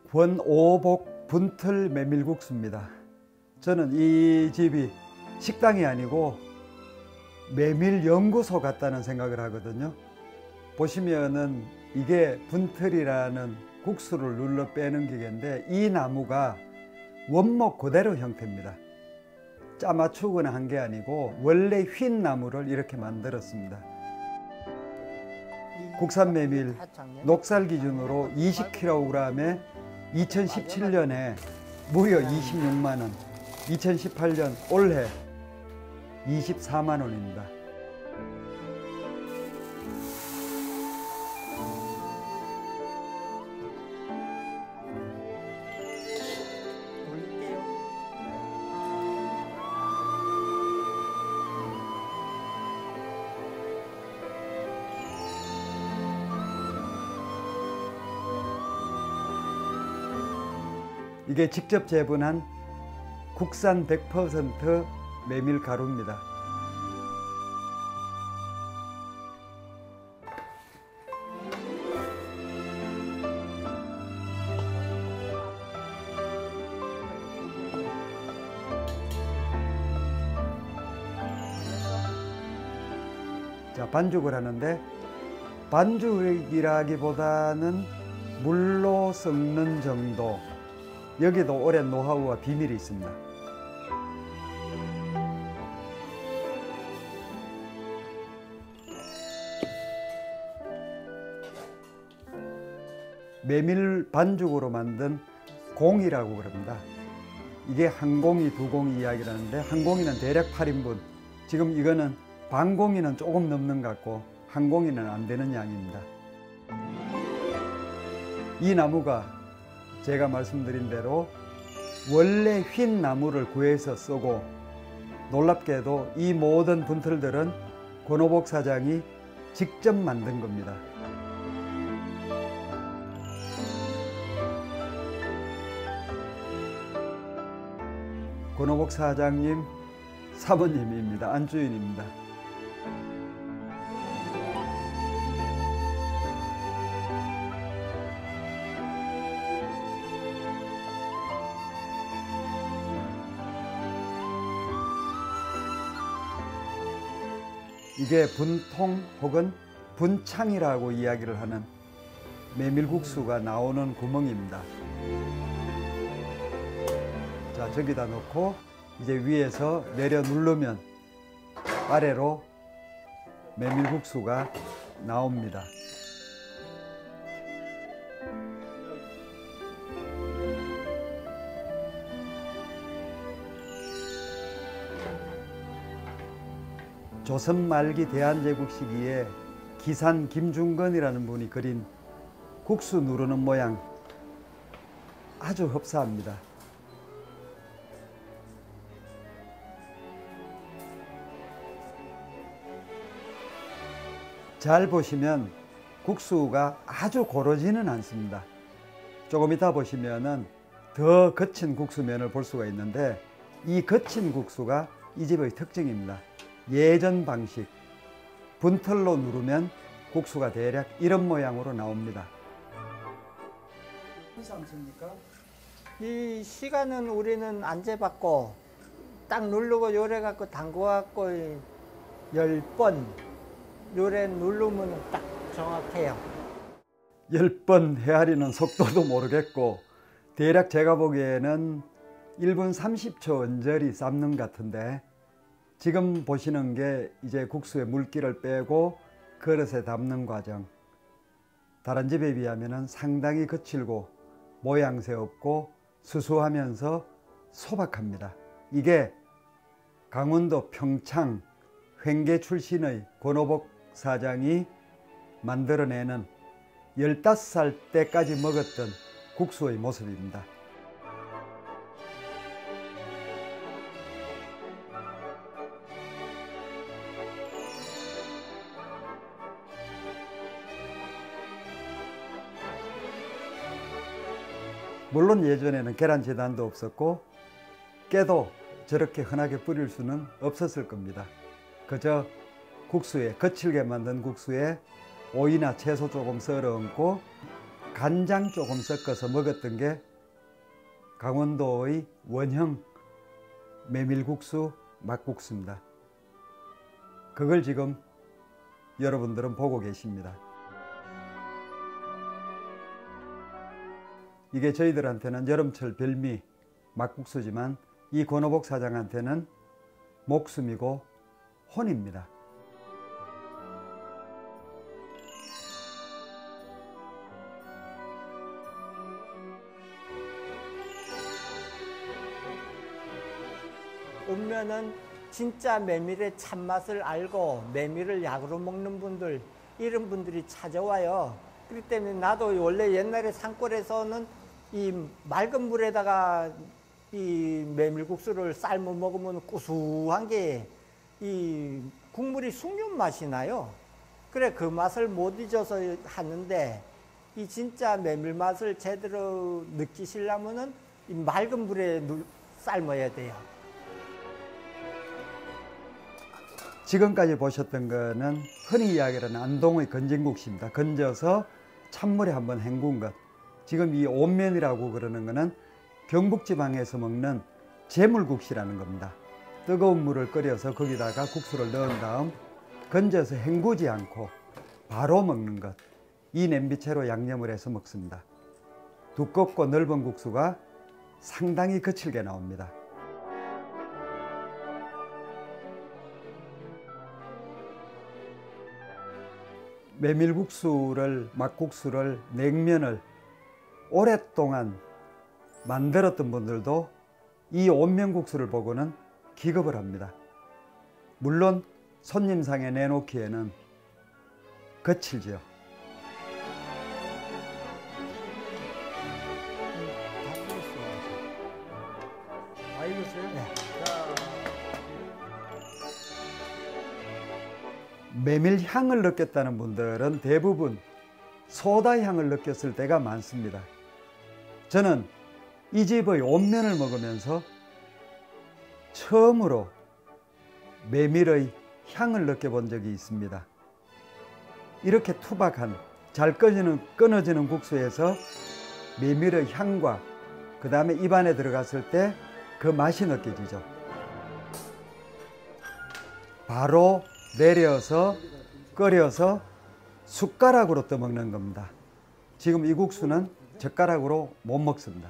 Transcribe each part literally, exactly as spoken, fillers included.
권오복 분틀 메밀국수입니다. 저는 이 집이 식당이 아니고 메밀연구소 같다는 생각을 하거든요. 보시면은 이게 분틀이라는 국수를 눌러 빼는 기계인데 이 나무가 원목 그대로 형태입니다. 짜 맞추거나 한 게 아니고 원래 휜 나무를 이렇게 만들었습니다. 국산 메밀 녹살 기준으로 이십 킬로그램에 이천십칠 년에 무려 이십육만 원, 이천십팔 년 올해 이십사만 원입니다. 이게 직접 재분한 국산 백 퍼센트 메밀 가루입니다. 자, 반죽을 하는데 반죽이라기보다는 물로 섞는 정도. 여기도 오랜 노하우와 비밀이 있습니다. 메밀 반죽으로 만든 공이라고 그럽니다. 이게 한 공이, 두 공이 이야기를 하는데 한 공이는 대략 팔 인분. 지금 이거는 반 공이는 조금 넘는 것 같고 한 공이는 안 되는 양입니다. 이 나무가 제가 말씀드린 대로 원래 휜 나무를 구해서 쓰고 놀랍게도 이 모든 분틀들은 권오복 사장이 직접 만든 겁니다. 권오복 사장님 사모님입니다. 안주인입니다. 이게 분통 혹은 분창이라고 이야기를 하는 메밀국수가 나오는 구멍입니다. 자, 저기다 넣고 이제 위에서 내려 누르면 아래로 메밀국수가 나옵니다. 조선 말기 대한제국 시기에 기산 김중건이라는 분이 그린 국수 누르는 모양 아주 흡사합니다. 잘 보시면 국수가 아주 고르지는 않습니다. 조금 이따 보시면은 더 거친 국수면을 볼 수가 있는데 이 거친 국수가 이 집의 특징입니다. 예전 방식, 분틀로 누르면 국수가 대략 이런 모양으로 나옵니다. 이상습니까? 이 시간은 우리는 안 재봤고 딱 누르고 요래 갖고 담궈 갖고 열 번 요래 누르면 딱 정확해요. 열 번 헤아리는 속도도 모르겠고 대략 제가 보기에는 일 분 삼십 초 언저리 삶는 것 같은데 지금 보시는 게 이제 국수에 물기를 빼고 그릇에 담는 과정. 다른 집에 비하면 상당히 거칠고 모양새 없고 수수하면서 소박합니다. 이게 강원도 평창 횡계 출신의 권오복 사장이 만들어내는 열다섯 살 때까지 먹었던 국수의 모습입니다. 물론 예전에는 계란 재단도 없었고 깨도 저렇게 흔하게 뿌릴 수는 없었을 겁니다. 그저 국수에, 거칠게 만든 국수에 오이나 채소 조금 썰어 얹고 간장 조금 섞어서 먹었던 게 강원도의 원형 메밀국수 막국수입니다. 그걸 지금 여러분들은 보고 계십니다. 이게 저희들한테는 여름철 별미 막국수지만 이 권오복 사장한테는 목숨이고 혼입니다. 오면은 진짜 메밀의 참맛을 알고 메밀을 약으로 먹는 분들, 이런 분들이 찾아와요. 그렇기 때문에 나도 원래 옛날에 산골에서는 이 맑은 물에다가 이 메밀국수를 삶아 먹으면 구수한 게 이 국물이 숭늉 맛이 나요. 그래 그 맛을 못 잊어서 하는데, 이 진짜 메밀 맛을 제대로 느끼시려면은 이 맑은 물에 삶아야 돼요. 지금까지 보셨던 거는 흔히 이야기하는 안동의 건진국수입니다. 건져서 찬물에 한번 헹군 것. 지금 이 온면이라고 그러는 거는 경북지방에서 먹는 재물국수라는 겁니다. 뜨거운 물을 끓여서 거기다가 국수를 넣은 다음 건져서 헹구지 않고 바로 먹는 것. 이 냄비채로 양념을 해서 먹습니다. 두껍고 넓은 국수가 상당히 거칠게 나옵니다. 메밀국수를, 막국수를, 냉면을 오랫동안 만들었던 분들도 이 온면국수를 보고는 기겁을 합니다. 물론 손님상에 내놓기에는 거칠죠. 아, 익었어요? 네. 메밀 향을 느꼈다는 분들은 대부분 소다 향을 느꼈을 때가 많습니다. 저는 이 집의 온면을 먹으면서 처음으로 메밀의 향을 느껴본 적이 있습니다. 이렇게 투박한, 잘 끊어지는, 끊어지는 국수에서 메밀의 향과 그 다음에 입안에 들어갔을 때 그 맛이 느껴지죠. 바로 내려서 끓여서 숟가락으로 떠먹는 겁니다. 지금 이 국수는 젓가락으로 못 먹습니다.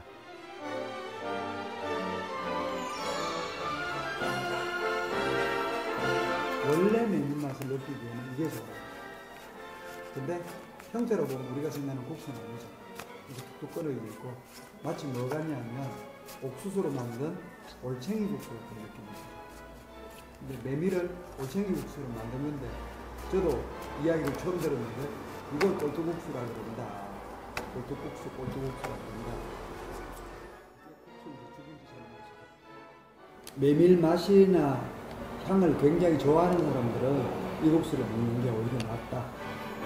원래 메밀 맛을 느끼기에는 이게 좋아요. 근데 형태로 보면 우리가 생각하는 국수는 아니죠. 이렇게 뚝 끓여 있고 마치 뭐가 냐면 옥수수로 만든 올챙이 국수 같은 느낌이죠. 근데 메밀을 올챙이 국수로 만든 건데 저도 이야기를 처음 들었는데 이걸 꼴뚜국수라고 그런다. 꼴뚜국수, 꼴뚜국수라고 그런다. 메밀 맛이나 향을 굉장히 좋아하는 사람들은 이 국수를 먹는 게 오히려 낫다.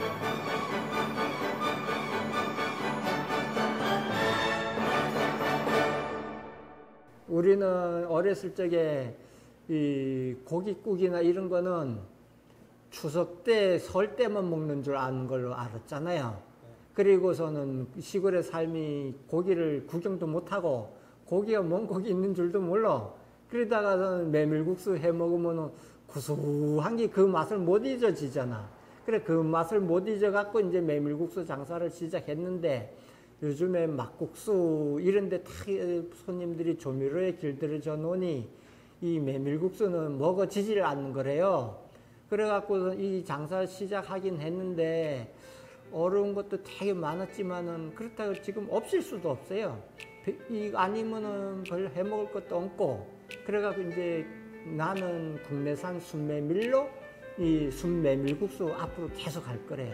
우리는 어렸을 적에 이 고깃국이나 이런 거는 추석 때, 설 때만 먹는 줄 아는 걸로 알았잖아요. 그리고서는 시골의 삶이 고기를 구경도 못하고 고기가 뭔 고기 있는 줄도 몰라. 그러다가는 메밀국수 해 먹으면 구수한 게 그 맛을 못 잊어지잖아. 그래 그 맛을 못 잊어갖고 이제 메밀국수 장사를 시작했는데, 요즘에 막국수 이런 데 다 손님들이 조미료에 길들여져 놓으니 이 메밀국수는 먹어지질 않는 거래요. 그래갖고 이 장사 시작하긴 했는데 어려운 것도 되게 많았지만은 그렇다고 지금 없을 수도 없어요. 이 아니면은 별 해먹을 것도 없고, 그래갖고 이제 나는 국내산 순메밀로 이 순메밀국수 앞으로 계속 할 거래요.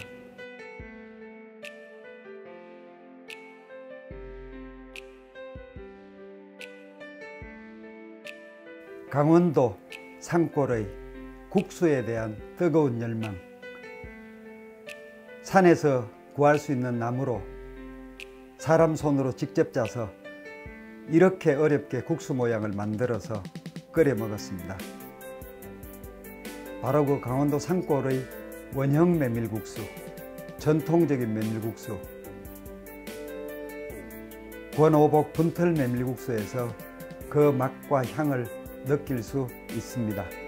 강원도 산골의 국수에 대한 뜨거운 열망. 산에서 구할 수 있는 나무로 사람 손으로 직접 짜서 이렇게 어렵게 국수 모양을 만들어서 끓여 먹었습니다. 바로 그 강원도 산골의 원형 메밀국수, 전통적인 메밀국수. 권오복 분털 메밀국수에서 그 맛과 향을 느낄 수 있습니다.